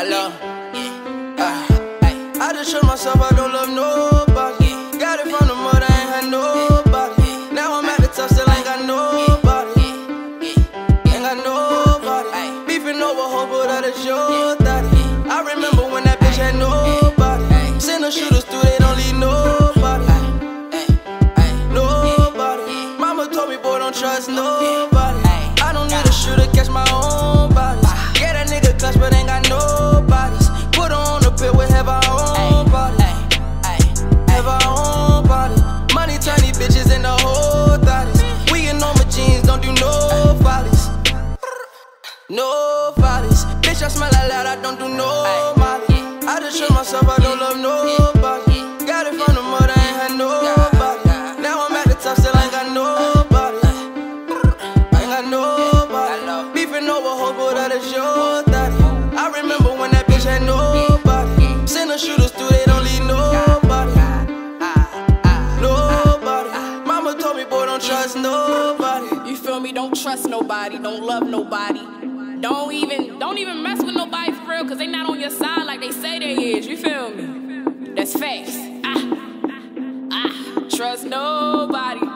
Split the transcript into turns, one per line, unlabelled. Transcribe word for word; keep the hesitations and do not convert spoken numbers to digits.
love. Uh, I just showed myself I don't love nobody. Got it from the mud, I ain't had nobody. Now I'm at the top, still ain't got nobody. Ain't got nobody. Beefing over hope, but that is your daddy. I remember when that bitch had nobody. Send the shooters through, they don't leave nobody. Nobody. Mama told me, boy, don't trust nobody. I don't need a shooter, catch my own bodies. Yeah, that nigga clutch, but ain't got nobodies. Put her on the pill, we have our own body. Have our own body. Money turn these bitches into whole thotties. We get normal jeans, don't do no follies. No follies. Bitch, I smell like loud, I don't do no molly. I just show myself I don't love nobody. Got it from the mud, I ain't had nobody. Now I'm at the top, still ain't got nobody. Ain't got nobody. Beefing over hope, but that is your daddy. I remember when that bitch had nobody. Send the shooters through, they don't leave nobody. Nobody. Mama told me, boy, don't trust nobody.
You feel me? Don't trust nobody, don't love nobody. Don't even, don't even mess with nobody for real, cause they not on your side like they say they is, you feel me? That's facts. Ah, ah, trust nobody.